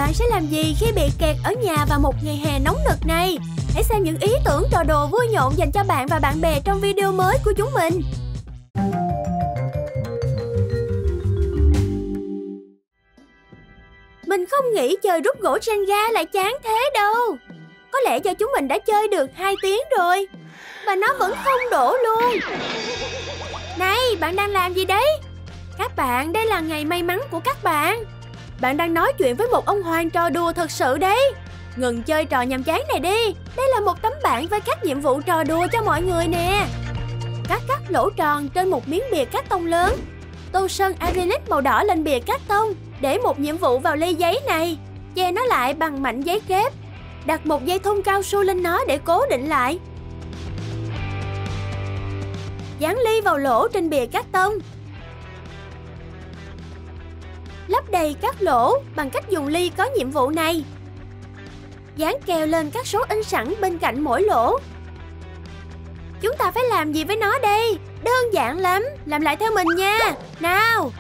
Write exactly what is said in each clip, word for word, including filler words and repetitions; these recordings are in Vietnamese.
Bạn sẽ làm gì khi bị kẹt ở nhà vào một ngày hè nóng nực này? Hãy xem những ý tưởng trò đùa vui nhộn dành cho bạn và bạn bè trong video mới của chúng mình. Mình không nghĩ chơi rút gỗ Jenga lại chán thế đâu. Có lẽ do chúng mình đã chơi được hai tiếng rồi và nó vẫn không đổ luôn. Này, bạn đang làm gì đấy? Các bạn, đây là ngày may mắn của các bạn. Bạn đang nói chuyện với một ông hoàng trò đùa thật sự đấy. Ngừng chơi trò nhàm chán này đi. Đây là một tấm bảng với các nhiệm vụ trò đùa cho mọi người nè. Cắt cắt lỗ tròn trên một miếng bìa cát tông lớn. Tô sơn acrylic màu đỏ lên bìa cát tông. Để một nhiệm vụ vào ly giấy này. Che nó lại bằng mảnh giấy kép. Đặt một dây thun cao su lên nó để cố định lại. Dán ly vào lỗ trên bìa cát tông. Lấp đầy các lỗ bằng cách dùng ly có nhiệm vụ này. Dán keo lên các số in sẵn bên cạnh mỗi lỗ. Chúng ta phải làm gì với nó đây? Đơn giản lắm, làm lại theo mình nha. Nào.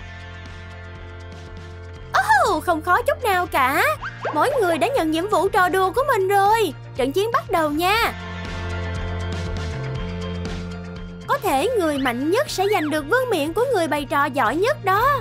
Oh, không khó chút nào cả. Mỗi người đã nhận nhiệm vụ trò đùa của mình rồi. Trận chiến bắt đầu nha. Có thể người mạnh nhất sẽ giành được vương miện của người bày trò giỏi nhất đó.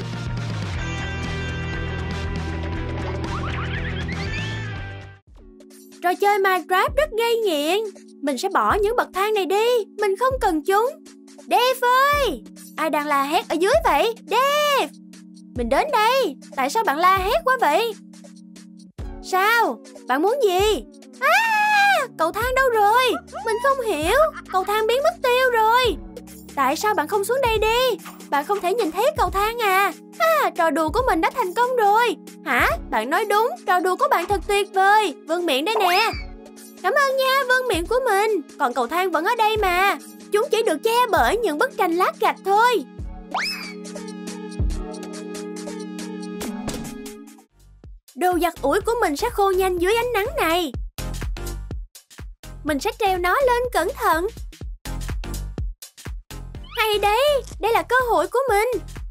Trò chơi Minecraft rất gây nghiện. Mình sẽ bỏ những bậc thang này đi. Mình không cần chúng. Dave ơi! Ai đang la hét ở dưới vậy? Dave! Mình đến đây. Tại sao bạn la hét quá vậy? Sao? Bạn muốn gì? À! Cầu thang đâu rồi? Mình không hiểu. Cầu thang biến mất tiêu rồi. Tại sao bạn không xuống đây đi? Bạn không thể nhìn thấy cầu thang à? À, trò đùa của mình đã thành công rồi. Hả? Bạn nói đúng, trò đùa của bạn thật tuyệt vời. Vương miện đây nè. Cảm ơn nha, vương miện của mình. Còn cầu thang vẫn ở đây mà. Chúng chỉ được che bởi những bức tranh lát gạch thôi. Đồ giặt ủi của mình sẽ khô nhanh dưới ánh nắng này. Mình sẽ treo nó lên cẩn thận. Hay đấy, đây là cơ hội của mình.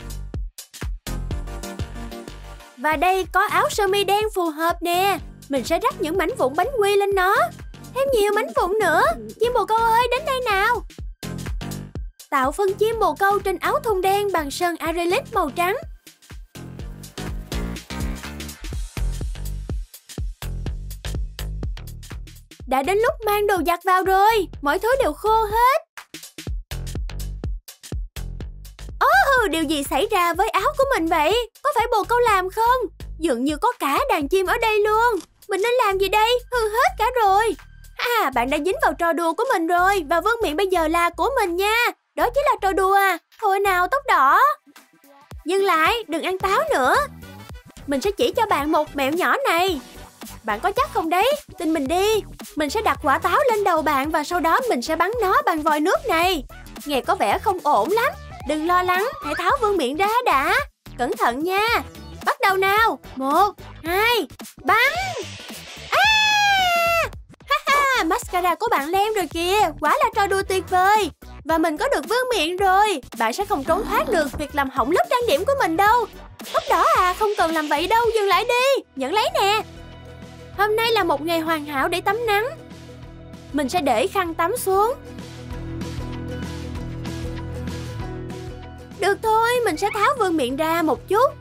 Và đây có áo sơ mi đen phù hợp nè. Mình sẽ rắc những mảnh vụn bánh quy lên nó. Thêm nhiều mảnh vụn nữa. Chim bồ câu ơi, đến đây nào. Tạo phân chim bồ câu trên áo thun đen bằng sơn acrylic màu trắng. Đã đến lúc mang đồ giặt vào rồi. Mọi thứ đều khô hết. Oh, điều gì xảy ra với áo của mình vậy? Có phải bồ câu làm không? Dường như có cả đàn chim ở đây luôn. Mình nên làm gì đây? Hư hết cả rồi. À, bạn đã dính vào trò đùa của mình rồi. Và vương miện bây giờ là của mình nha. Đó chỉ là trò đùa à. Thôi nào, tóc đỏ. Dừng lại, đừng ăn táo nữa. Mình sẽ chỉ cho bạn một mẹo nhỏ này. Bạn có chắc không đấy? Tin mình đi. Mình sẽ đặt quả táo lên đầu bạn. Và sau đó mình sẽ bắn nó bằng vòi nước này. Nghe có vẻ không ổn lắm. Đừng lo lắng, hãy tháo vương miện ra đã. Cẩn thận nha. Bắt đầu nào. Một, hai, bắn. À! Ha ha, mascara của bạn lem rồi kìa. Quả là trò đùa tuyệt vời. Và mình có được vương miện rồi. Bạn sẽ không trốn thoát được việc làm hỏng lớp trang điểm của mình đâu. Tóc đỏ à, không cần làm vậy đâu. Dừng lại đi, nhận lấy nè. Hôm nay là một ngày hoàn hảo để tắm nắng. Mình sẽ để khăn tắm xuống. Được thôi, mình sẽ tháo vương miện ra một chút.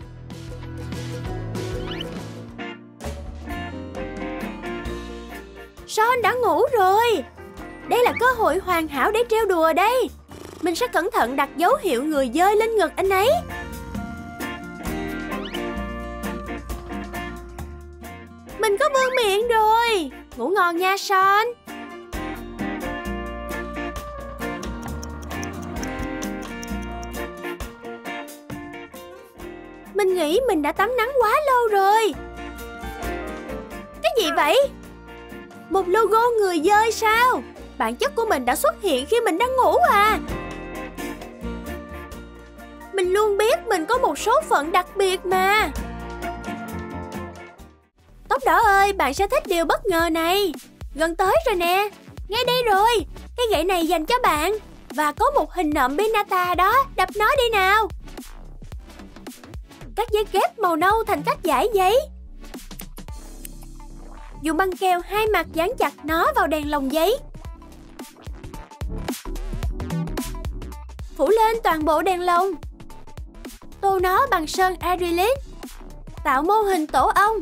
Son đã ngủ rồi. Đây là cơ hội hoàn hảo để trêu đùa đây. Mình sẽ cẩn thận đặt dấu hiệu người dơi lên ngực anh ấy. Mình có vương miện rồi. Ngủ ngon nha Son. Mình nghĩ mình đã tắm nắng quá lâu rồi. Cái gì vậy? Một logo người dơi sao? Bản chất của mình đã xuất hiện khi mình đang ngủ à? Mình luôn biết mình có một số phận đặc biệt mà. Tóc đỏ ơi, bạn sẽ thích điều bất ngờ này. Gần tới rồi nè. Ngay đây rồi. Cái gậy này dành cho bạn. Và có một hình nộm Binata đó. Đập nó đi nào. Cắt giấy kép màu nâu thành các dải giấy. Dùng băng keo hai mặt dán chặt nó vào đèn lồng giấy. Phủ lên toàn bộ đèn lồng. Tô nó bằng sơn acrylic. Tạo mô hình tổ ong.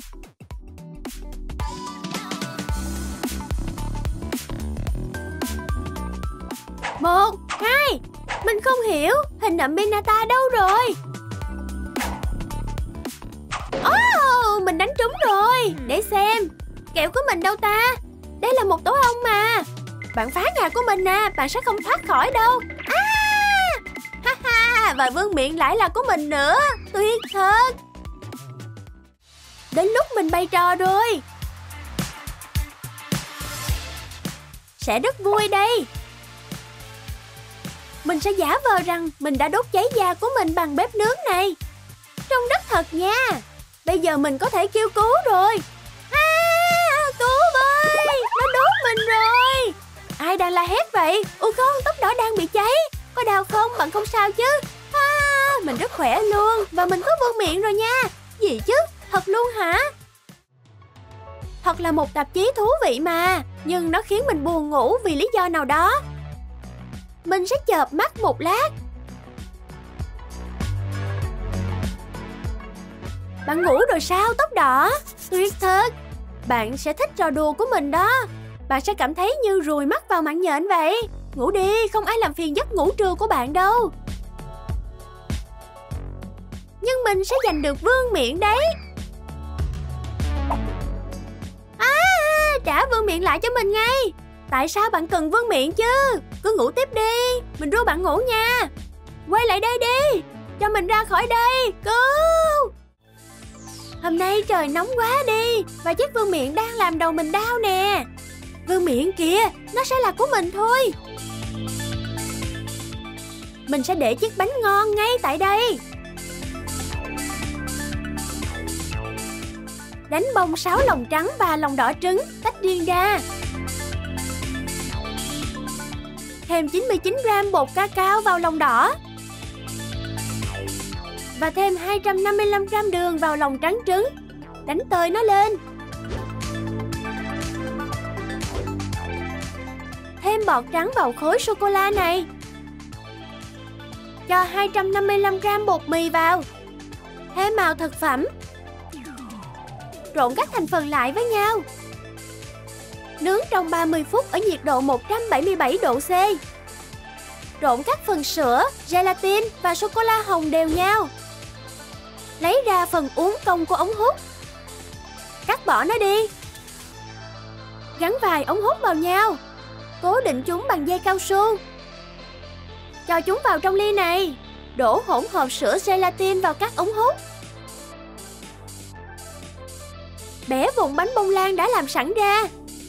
Một, hai. Mình không hiểu hình nộm Pinata đâu rồi. Oh, mình đánh trúng rồi. Để xem. Kẹo của mình đâu ta? Đây là một tổ ong mà. Bạn phá nhà của mình à, bạn sẽ không thoát khỏi đâu. À, ha ha, và vương miện lại là của mình nữa. Tuyệt thật. Đến lúc mình bày trò rồi. Sẽ rất vui đây. Mình sẽ giả vờ rằng mình đã đốt cháy da của mình bằng bếp nướng này. Trông rất thật nha. Bây giờ mình có thể kêu cứu rồi. À, cứu với, nó đốt mình rồi. Ai đang la hét vậy? Ủa không, tóc đỏ đang bị cháy. Có đau không? Bạn không sao chứ? À, mình rất khỏe luôn. Và mình có vương miện rồi nha. Gì chứ? Thật luôn hả? Thật là một tạp chí thú vị mà. Nhưng nó khiến mình buồn ngủ vì lý do nào đó. Mình sẽ chợp mắt một lát. Bạn ngủ rồi sao tóc đỏ? Tuyệt thật. Bạn sẽ thích trò đùa của mình đó. Bạn sẽ cảm thấy như ruồi mắt vào mạng nhện vậy. Ngủ đi, không ai làm phiền giấc ngủ trưa của bạn đâu. Nhưng mình sẽ giành được vương miện đấy. À, trả vương miện lại cho mình ngay. Tại sao bạn cần vương miện chứ? Cứ ngủ tiếp đi. Mình ru bạn ngủ nha. Quay lại đây đi. Cho mình ra khỏi đây. Cứu. Hôm nay trời nóng quá đi. Và chiếc vương miện đang làm đầu mình đau nè. Vương miện kìa, nó sẽ là của mình thôi. Mình sẽ để chiếc bánh ngon ngay tại đây. Đánh bông sáu lòng trắng và lòng đỏ trứng tách riêng ra. Thêm chín mươi chín gam bột cacao vào lòng đỏ. Và thêm hai trăm năm mươi lăm gam đường vào lòng trắng trứng. Đánh tơi nó lên. Thêm bọt trắng vào khối sô-cô-la này. Cho hai trăm năm mươi lăm gam bột mì vào. Thêm màu thực phẩm. Trộn các thành phần lại với nhau. Nướng trong ba mươi phút ở nhiệt độ một trăm bảy mươi bảy độ C. Trộn các phần sữa, gelatin và sô-cô-la hồng đều nhau. Lấy ra phần uốn cong của ống hút. Cắt bỏ nó đi. Gắn vài ống hút vào nhau. Cố định chúng bằng dây cao su. Cho chúng vào trong ly này. Đổ hỗn hợp sữa gelatin vào các ống hút. Bẻ vụn bánh bông lan đã làm sẵn ra.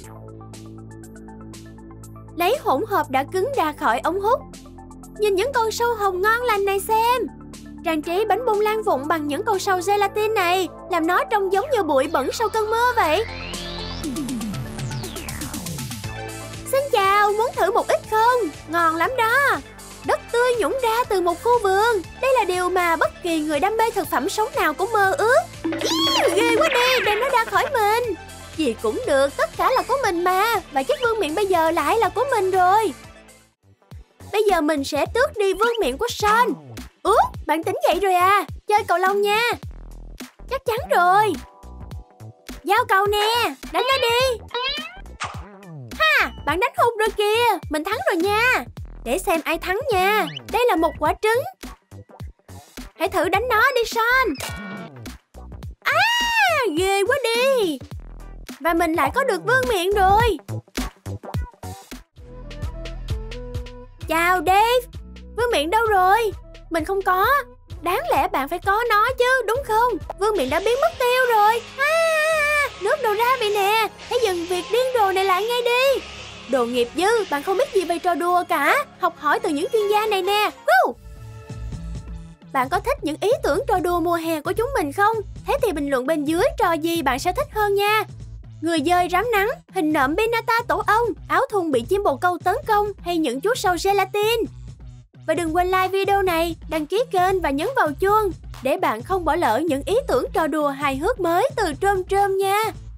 Lấy hỗn hợp đã cứng ra khỏi ống hút. Nhìn những con sâu hồng ngon lành này xem. Trang trí bánh bông lan vụn bằng những con sâu gelatin này, làm nó trông giống như bụi bẩn sau cơn mưa vậy. Xin chào, muốn thử một ít không? Ngon lắm đó. Đất tươi nhũng ra từ một khu vườn. Đây là điều mà bất kỳ người đam mê thực phẩm sống nào cũng mơ ước. Ý, ghê quá đi, đem nó ra khỏi mình. Gì cũng được, tất cả là của mình mà. Và chiếc vương miện bây giờ lại là của mình rồi. Bây giờ mình sẽ tước đi vương miện của Sean. Ủa, bạn tỉnh dậy rồi à? Chơi cầu lông nha. Chắc chắn rồi. Giao cầu nè, đánh nó đi. Ha, bạn đánh hụt rồi kìa. Mình thắng rồi nha. Để xem ai thắng nha. Đây là một quả trứng. Hãy thử đánh nó đi Sean. À, ghê quá đi. Và mình lại có được vương miện rồi. Chào Dave. Vương miện đâu rồi? Mình không có. Đáng lẽ bạn phải có nó chứ, đúng không? Vương miện đã biến mất tiêu rồi. À, nước đồ ra vậy nè. Hãy dừng việc điên rồ này lại ngay đi. Đồ nghiệp dư, bạn không biết gì về trò đùa cả. Học hỏi từ những chuyên gia này nè. Woo! Bạn có thích những ý tưởng trò đùa mùa hè của chúng mình không? Thế thì bình luận bên dưới trò gì bạn sẽ thích hơn nha. Người dơi rám nắng, hình nộm Pinata tổ ong, áo thun bị chim bồ câu tấn công hay những chú sâu gelatin. Và đừng quên like video này, đăng ký kênh và nhấn vào chuông để bạn không bỏ lỡ những ý tưởng trò đùa hài hước mới từ Trôm Trôm nha.